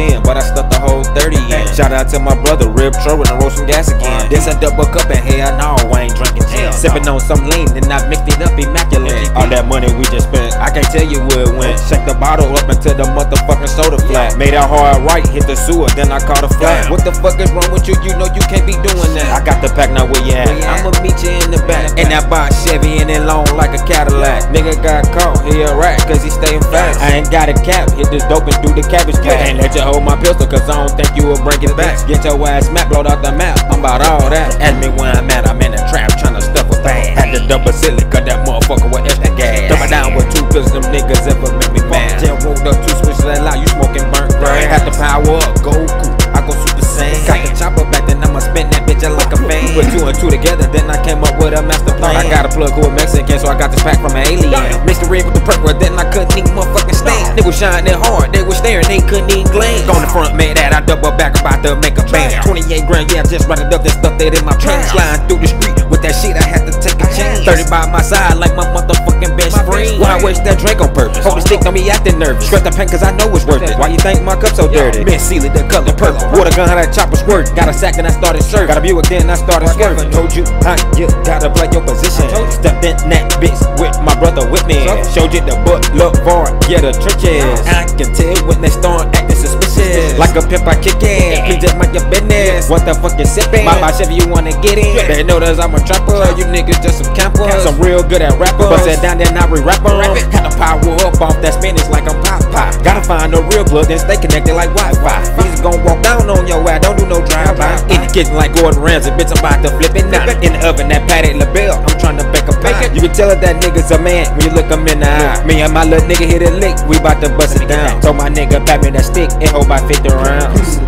10, but I stuck the whole 30 in. Shout out to my brother, Rib Trouble, and roll some gas again. This a double cup and hell no, I ain't drinking gin. Sipping on some lean, then I mixed it up immaculate. All that money we just spent, I can't tell you where it went. Shake the bottle up until the motherfucking soda flat. Made it hard right, hit the sewer, then I caught a flat. What the fuck is wrong with you? You know you can't be doing that. I got the pack, now where you at? I'ma meet you in the back. And that box Chevy and it long like a Cadillac. Nigga got caught, he a rat, cause he staying fast. I ain't got a cap, hit this dope and do the cabbage patch. Ain't let you hold my pistol, cause I don't think you will break it back. Get your ass smacked, blowed out the map, I'm about all that. Ask me where I'm at, I'm in the trap, tryna stuff a bag. Had to double silly, cut that motherfucker with extra gas. Throw me down with 2 pistols, them niggas ever make me mad. Just rolled up 2 switches that loud, you smoking burnt grass. Had to power up, go cool, I go super saiyan. Got the chopper back, then I'ma spin that bitch out like a fan. Put 2 and 2 together, then I came up with a master plan. I got a plug who a Mexican, so I got this pack from an alien. Mixed the red with the purple, then I couldn't even motherfucking stand. They was shining hard, they was staring, they couldn't even glance. On the front, man, that I double back, about to make a bang. 28 grand, yeah, I just write it up, that stuff that in my pants. Sliding through the street with that shit, I had to take a chance. 30 by my side, like my motherfucking best friend. Why I waste that drink on purpose? Hold the stick, don't be acting nervous. Scratch the paint, cause I know it's worth it. Why you think my cup so dirty? Been sealed, the color purple. Water gun, how that chopper squirt. Got a sack and I started serving. Got a Buick, then I started swerving. Told you how you gotta play your position. Stepped in that bitch with my brother with me. Showed you the butt, look for it, yeah, the trenches. I can tell when they start acting suspicious. Like a pimp, I kick in. Please just mind your business. What the fuck you sipping? My Chevy, you wanna get in? They know that I'm a trapper. You niggas just some campers. Some real good at rappers. Bust it down, then I re-rap em. Had to power up off that Spanish like I'm pop. Gotta find a real plug, then stay connected like Wi-Fi. He's gon' walk down on your ass, don't do no drive-by. In the kitchen like Gordon Ramsay, bitch, I'm about to flip it now. In the oven, that Patty LaBelle, I'm trying to bake a pie. You can tell that nigga's a man when you look him in the eye. Me and my little nigga hit a lick, we bout to bust it down. Told my nigga, pat me that stick, and hold by 50 rounds.